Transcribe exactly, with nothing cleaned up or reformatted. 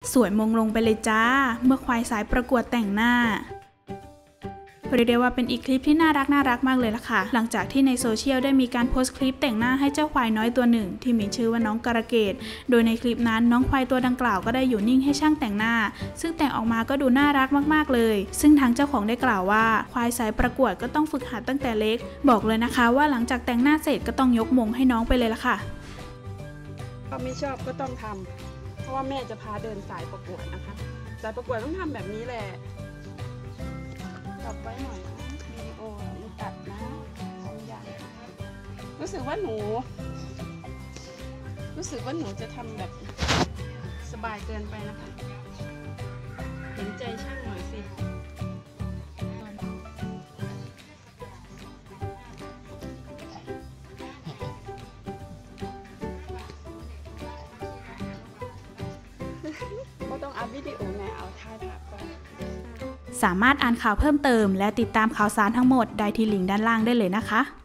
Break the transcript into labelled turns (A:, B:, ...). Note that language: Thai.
A: สวยมงลงไปเลยจ้าเมื่อควายสายประกวดแต่งหน้าเรียกได้ว่าเป็นอีกคลิปที่น่ารักน่ารักมากเลยล่ะค่ะหลังจากที่ในโซเชียลได้มีการโพสต์คลิปแต่งหน้าให้เจ้าควายน้อยตัวหนึ่งที่มีชื่อว่าน้องกระเกดโดยในคลิปนั้นน้องควายตัวดังกล่าวก็ได้อยู่นิ่งให้ช่างแต่งหน้าซึ่งแต่งออกมาก็ดูน่ารักมากๆเลยซึ่งทางเจ้าของได้กล่าวว่าควายสายประกวดก็ต้องฝึกหัดตั้งแต่เล็กบอกเลยนะคะว่าหลังจากแต่งหน้าเสร็จก็ต้องยกมงให้น้องไปเลยล่ะค่ะ
B: ถ้าไม่ชอบก็ต้องทำเพราะว่าแม่จะพาเดินสายประกวดนะคะสายประกวดต้องทำแบบนี้แหละตัดไว้หน่อยนะวิดีโอมีตัดนะทำอย่างรู้สึกว่าหนู รู้สึกว่าหนูจะทำแบบสบายเกินไปนะคะเห็นใจช่างหน่อยสิก็ต้องอัพวิดีโอไงเอาถ่ายภาพก่อน
A: สามารถอ่านข่าวเพิ่มเติมและติดตามข่าวสารทั้งหมดได้ที่ลิงก์ด้านล่างได้เลยนะคะ